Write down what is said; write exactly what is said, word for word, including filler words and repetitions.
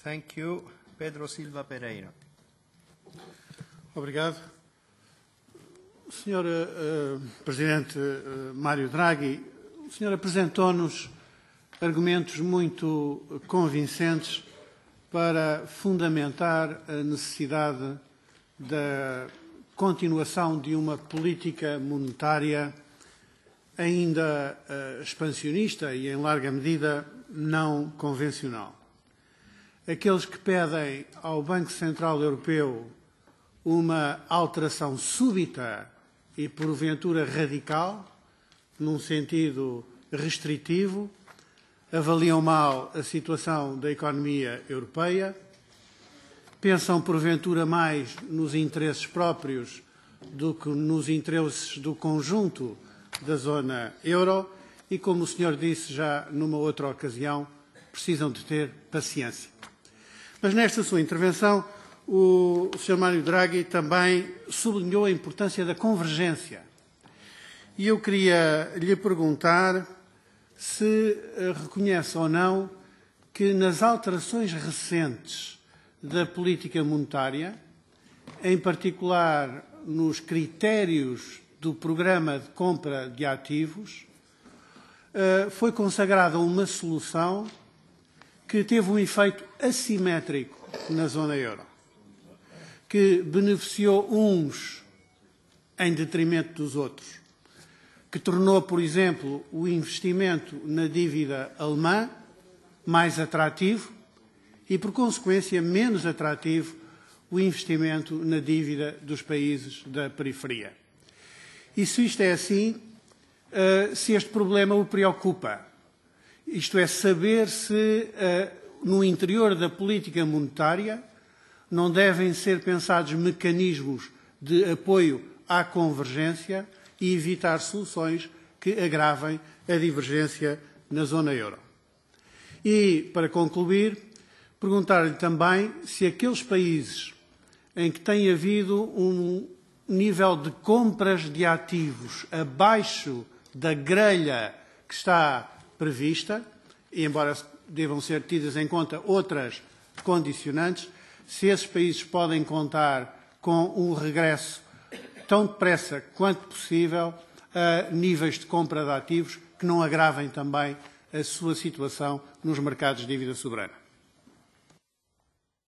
Thank you. Pedro Silva Pereira. Obrigado. senhor uh, Presidente uh, Mário Draghi, o senhor apresentou-nos argumentos muito convincentes para fundamentar a necessidade da continuação de uma política monetária ainda uh, expansionista e, em larga medida, não convencional. Aqueles que pedem ao Banco Central Europeu uma alteração súbita e, porventura, radical, num sentido restritivo, avaliam mal a situação da economia europeia, pensam, porventura, mais nos interesses próprios do que nos interesses do conjunto da zona euro e, como o senhor disse já numa outra ocasião, precisam de ter paciência. Mas nesta sua intervenção, o senhor Mário Draghi também sublinhou a importância da convergência. E eu queria lhe perguntar se reconhece ou não que nas alterações recentes da política monetária, em particular nos critérios do programa de compra de ativos, foi consagrada uma solução que teve um efeito assimétrico na zona euro, que beneficiou uns em detrimento dos outros, que tornou, por exemplo, o investimento na dívida alemã mais atrativo e, por consequência, menos atrativo o investimento na dívida dos países da periferia. E se isto é assim, se este problema o preocupa, isto é, saber se no interior da política monetária não devem ser pensados mecanismos de apoio à convergência e evitar soluções que agravem a divergência na zona euro. E, para concluir, perguntar-lhe também se aqueles países em que tem havido um nível de compras de ativos abaixo da grelha que está prevista, e embora devam ser tidas em conta outras condicionantes, se esses países podem contar com um regresso tão depressa quanto possível a níveis de compra de ativos que não agravem também a sua situação nos mercados de dívida soberana.